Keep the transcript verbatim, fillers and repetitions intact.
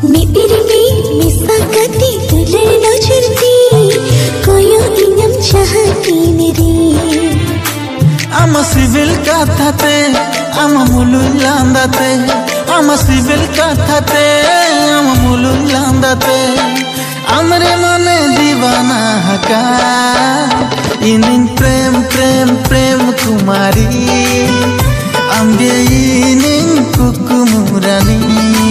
Mipiripi misakati tular nojurti koyo inyam chahati niri Ama civil kathate ama mululandate ama civil kathate ama mululandate amre mane दीवाना हका inin prem prem prem kumari amge inin kukumurani